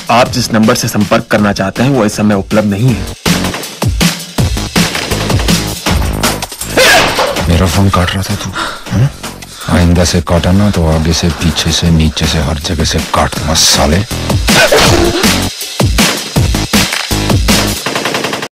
आप जिस नंबर से संपर्क करना चाहते हैं वो इस समय उपलब्ध नहीं है। मेरा फोन काट रहा था तू? आइंदा से काटा ना तो आगे से, पीछे से, नीचे से, हर जगह से काट दूंगा साले।